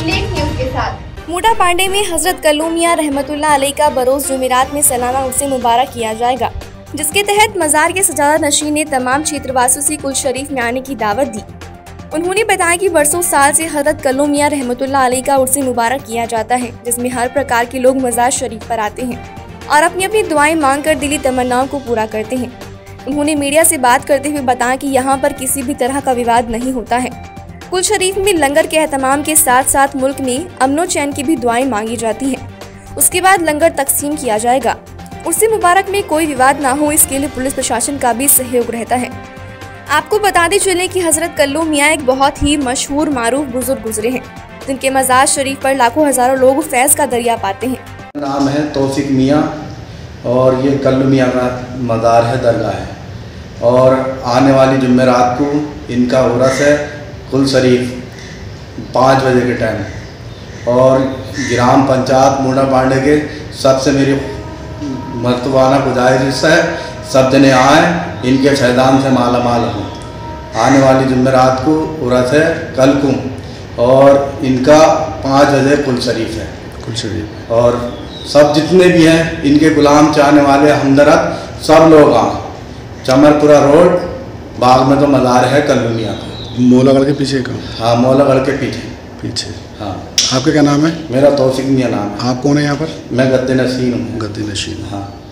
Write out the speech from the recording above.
Lake news के साथ। मूडा पांडे में हजरत कल्लू मियां रहमतुल्लाह अलैह का बरोज जुमेरात में सालाना उर्स मुबारक किया जाएगा, जिसके तहत मज़ार के सजादा नशीन ने तमाम क्षेत्रवासियों से कुल शरीफ में आने की दावत दी। उन्होंने बताया कि बरसों साल से हजरत कल्लू मियां रहमतुल्लाह अलैह का उर्स मुबारक किया जाता है, जिसमें हर प्रकार के लोग मज़ार शरीफ पर आते हैं और अपनी अपनी दुआएं मांगकर दिली तमन्नाओं को पूरा करते हैं। उन्होंने मीडिया से बात करते हुए बताया कि यहाँ पर किसी भी तरह का विवाद नहीं होता है। कुल शरीफ में लंगर के एहतमाम के साथ साथ मुल्क में अमनो चैन की भी दुआएं मांगी जाती हैं। उसके बाद लंगर तकसीम किया जाएगा। उर्स मुबारक में कोई विवाद ना हो, इसके लिए पुलिस प्रशासन का भी सहयोग रहता है। आपको बताते चले कि हजरत कल्लू मियां एक बहुत ही मशहूर मारूफ बुजुर्ग गुजरे हैं, जिनके मज़ार शरीफ पर लाखों हजारों लोग फैज़ का दरिया पाते हैं। नाम है तौफीक मियां और ये कल्लू मियां का मज़ार है, दरगाह है, और आने वाली जुमेरात को इनका उर्स है कुल शरीफ 5 बजे के टाइम। और ग्राम पंचायत मूडा पांडे के सबसे मेरी मर्तबाना गुजारिश है, सब जने आए, इनके फैज़ान से माला माल हों। आने वाली जुमेरात को उर्स है कल को, और इनका 5 बजे कुल शरीफ है। कुल शरीफ और सब जितने भी हैं इनके गुलाम चाहने वाले हमदर्द सब लोग आए। चमरपुरा रोड बाग में तो मज़ार है कल्लू मियां का, मौलागढ़ के पीछे का। हाँ, मौलागढ़ के पीछे। हाँ। आपका क्या नाम है? मेरा तौफीक मियां नाम है। आप कौन है यहाँ पर? मैं गद्दे नशीन हूँ। गद्दे नशीन। हाँ।